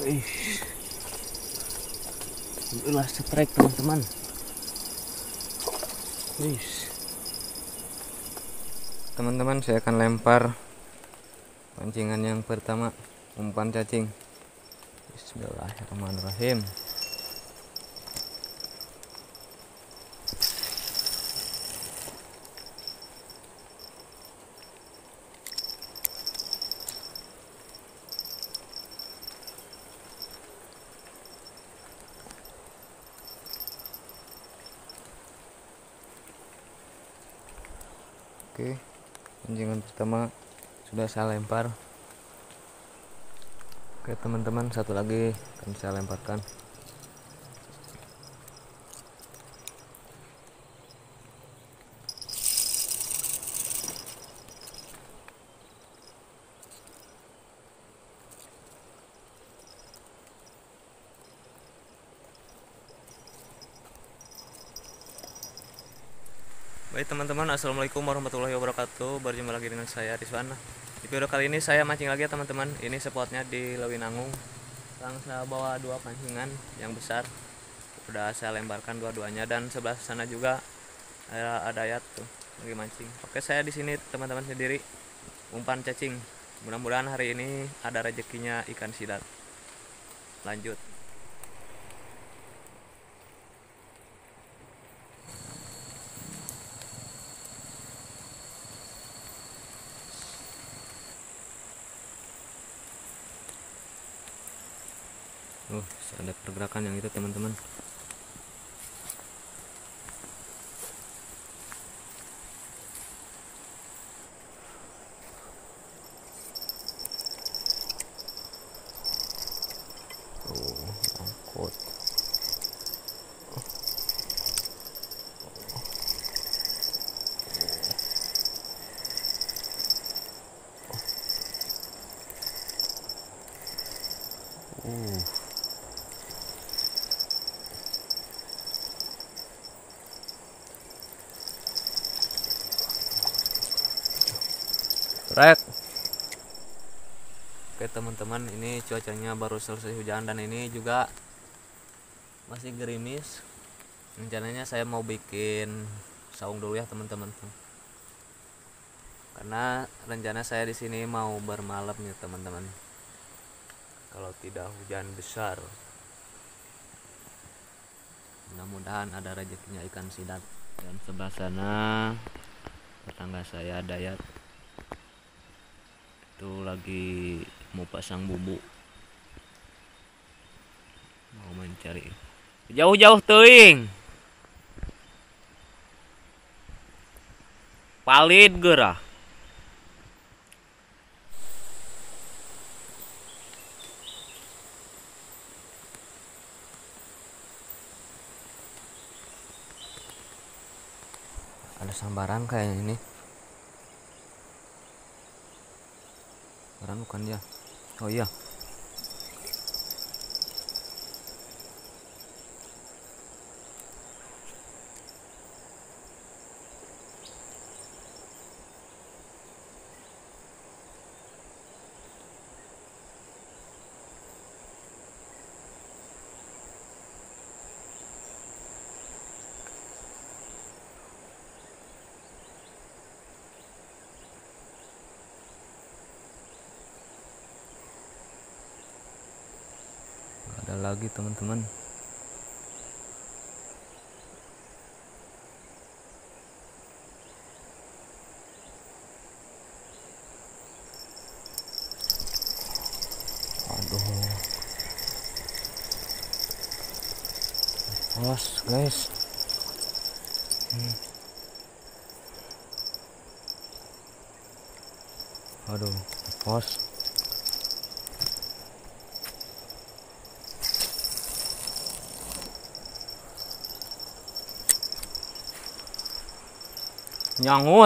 Ih, alhamdulillah strike teman-teman. Teman-teman, saya akan lempar pancingan yang pertama, umpan cacing. Bismillahirrahmanirrahim. Oke, pancingan pertama sudah saya lempar. Oke teman-teman, satu lagi akan saya lemparkan. Baik teman-teman, assalamualaikum warahmatullahi wabarakatuh. Berjumpa lagi dengan saya Rizwan. Di video kali ini saya mancing lagi ya teman-teman. Ini spotnya di Lewinangung. Sekarang saya bawa dua pancingan yang besar. Udah saya lemparkan dua-duanya, dan sebelah sana juga ada Yat tuh lagi mancing. Oke, saya di sini teman-teman sendiri umpan cacing. Mudah-mudahan hari ini ada rezekinya ikan sidat. Lanjut. Ada pergerakan yang itu teman-teman. Angkut. Rek. Oke teman-teman, ini cuacanya baru selesai hujan dan ini juga masih gerimis. Rencananya saya mau bikin saung dulu ya teman-teman, karena rencana saya di sini mau bermalam ya teman-teman, kalau tidak hujan besar. Mudah-mudahan ada rezekinya ikan sidat. Dan sebelah sana tetangga saya Dayat itu lagi mau pasang bumbu, mau mencari jauh-jauh teuing palit gerah. Ada sambaran kayak ini. Sambaran bukan ya? Oh iya. Ada lagi teman-teman. Aduh, awas guys. Aduh, awas. Nyangut.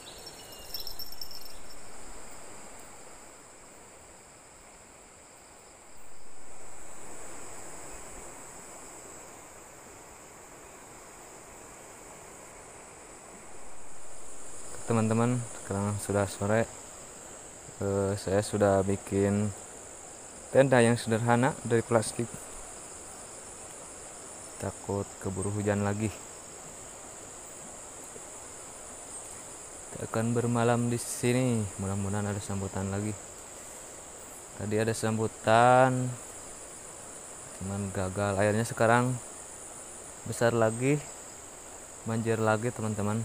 Teman-teman, sekarang sudah sore. Saya sudah bikin tenda yang sederhana dari plastik. Takut keburu hujan lagi. Kita akan bermalam di sini. Mudah-mudahan ada sambutan lagi. Tadi ada sambutan, cuman gagal. Airnya sekarang besar lagi, banjir lagi teman-teman.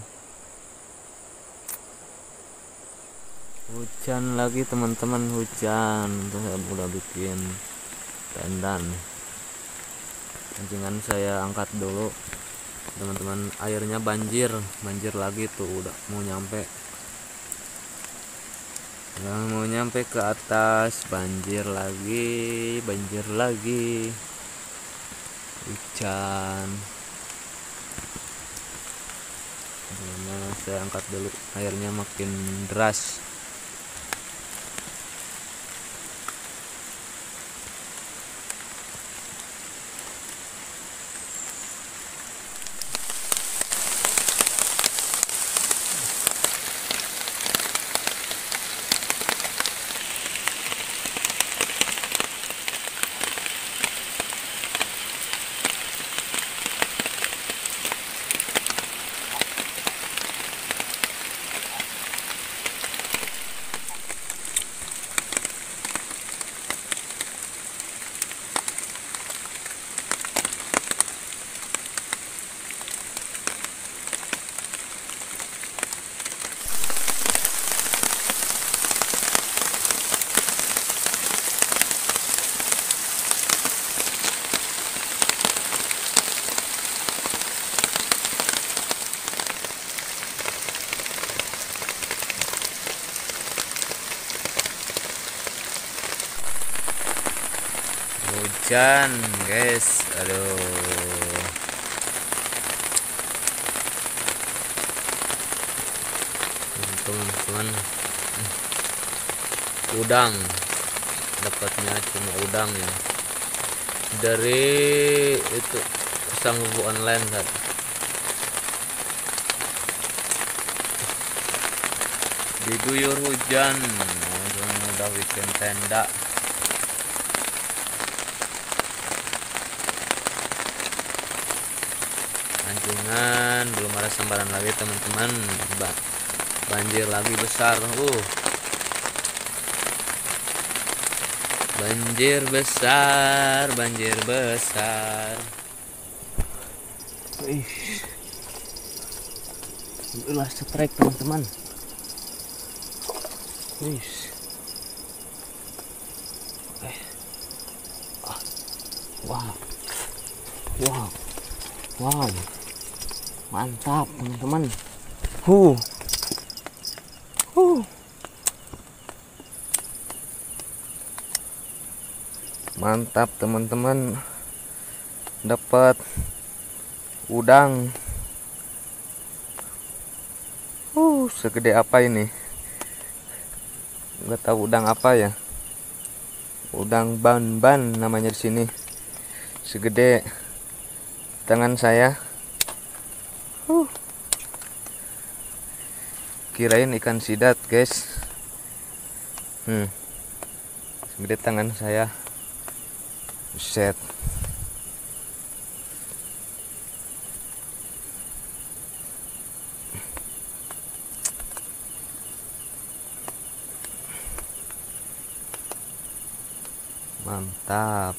Hujan lagi teman-teman, hujan. Saya udah bikin tenda nih. Pancingan saya angkat dulu teman-teman. Airnya banjir lagi tuh, udah mau nyampe ke atas. Banjir lagi hujan. Karena saya angkat dulu, airnya makin deras. Hujan guys, aduh. Teman-teman, udang dapatnya cuma udang ya, dari itu pisang bumbu online kan. Diguyur hujan, udah bikin tenda. Anjungan belum ada sambaran lagi teman-teman. Banjir lagi besar. Banjir besar. Inilah strike teman-teman. Wow. Mantap teman-teman. Mantap teman-teman, dapat udang. Segede apa ini? Nggak tahu udang apa ya. Udang ban namanya di sini. Segede tangan saya. Kirain ikan sidat guys. Segede tangan saya. Buset. Mantap.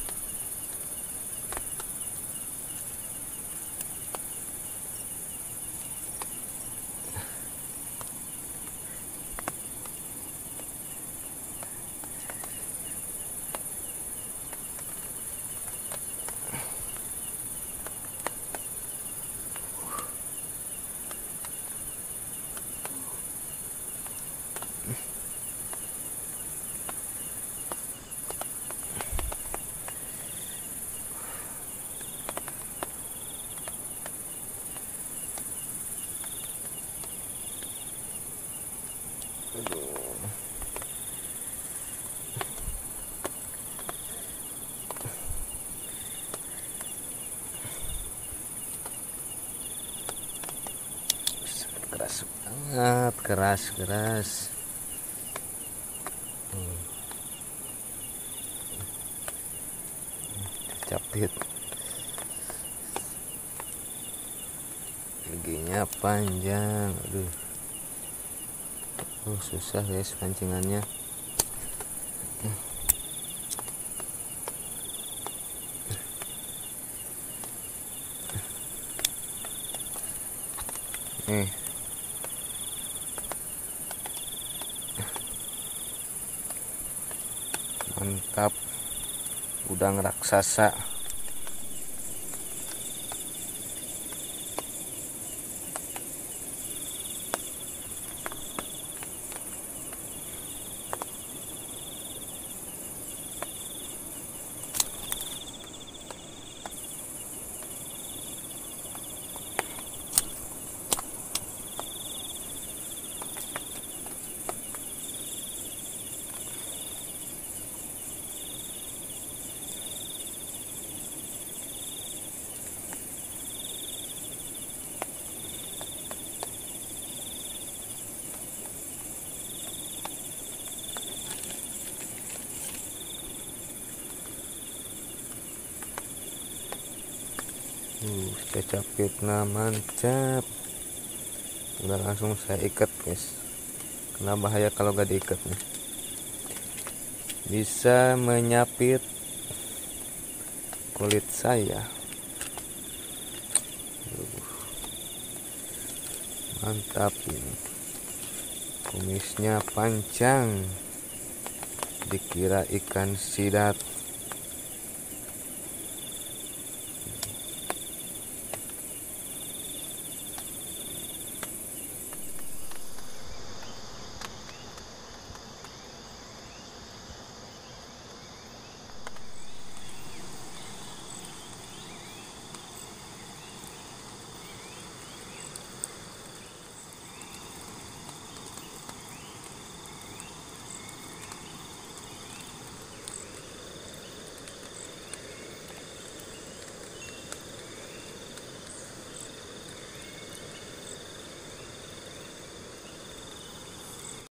Keras banget, keras. capit. Giginya panjang. Aduh. Susah guys pancingannya. Nih. Mantap. Udang raksasa. Capitnya mantap. Udah langsung saya ikat guys, karena bahaya kalau gak diikat nih, bisa menyapit kulit saya. Mantap ini, kumisnya panjang, dikira ikan sidat.